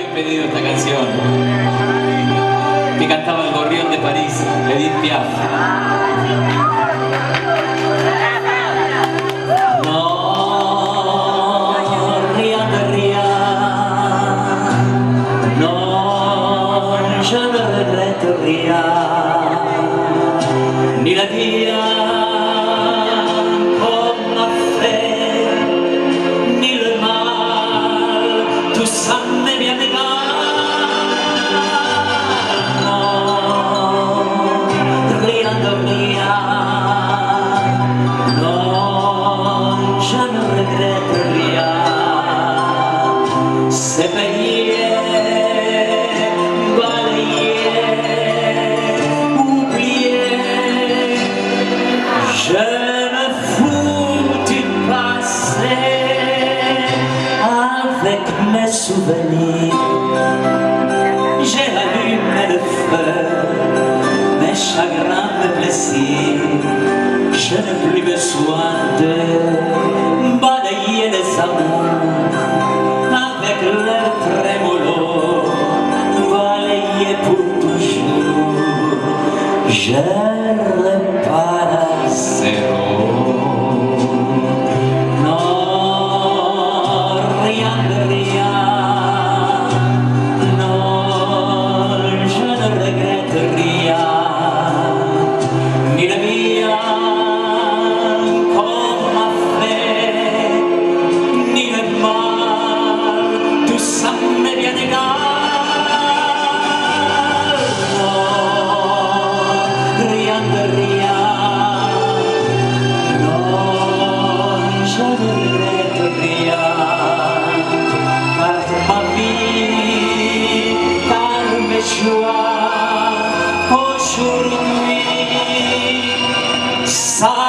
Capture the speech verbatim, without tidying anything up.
habían pedido esta canción, que cantaba el Gorrión de París, Edith Piaf. No, rien de rien, non, je ne regrette rien, ni la vie qu'on m'a fait, ni le mal, tout ça m'est bien égal. Non, rien de rien, non, je ne regrette rien. C'est payé, balayé, oublié. Je me fous du passé avec mes souvenirs. J'ai allumé le feu, mes chagrins, mes plaisirs. Je n'ai plus besoin de balayer les amours avec leur trémolo, balayer pour toujours. Je repars à zéro. Non, rien de rien. Non, je ne regrette rien. Ni la vie qu'on m'a fait, ni le mal, tout ça m'est bien égal. Non, rien de rien. Non, je ne regrette rien. Car ma vie, car mes choix, aujourd'hui, ça